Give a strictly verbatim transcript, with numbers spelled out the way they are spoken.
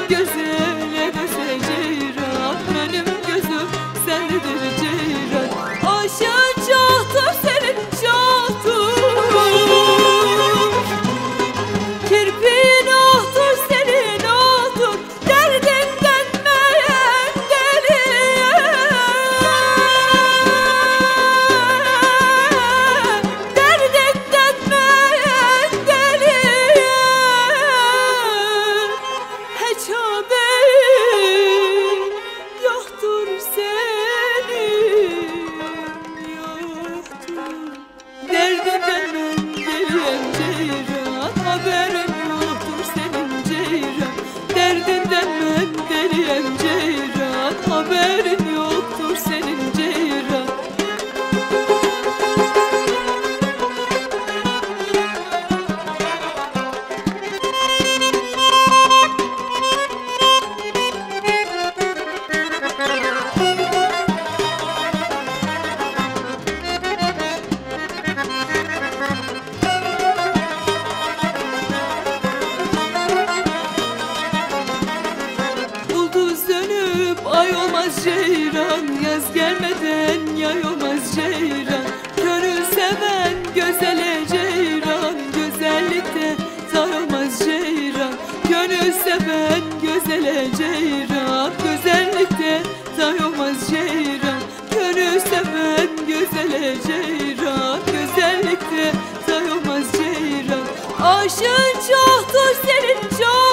gözele göze ceyran, benim gözüm sendedir ceyran. Aşığın çoktur senin çoktur, kirpiğin otur senin otur, derdinden meyen deliye, derdinden meyen deliye. Hiç haberin yoktur senin, yoktur. Derdinden ben deliyem ceyran, haberin yoktur senin ceyran. Derdinden ben deliyem ceyran, haberin yoktur senin ceyran. Ulduz dönüp ay olmaz ceyran, yaz gelmeden yay olmaz ceyran. Gönül seven gözele ceyran, güzellikte tay olmaz ceyran. Gönül seven gözele ceyran, güzellikte tay olmaz ceyran. Gönül seven gözele ceyran, güzellikte tay olmaz ceyran. Aşığın çoktur senin çok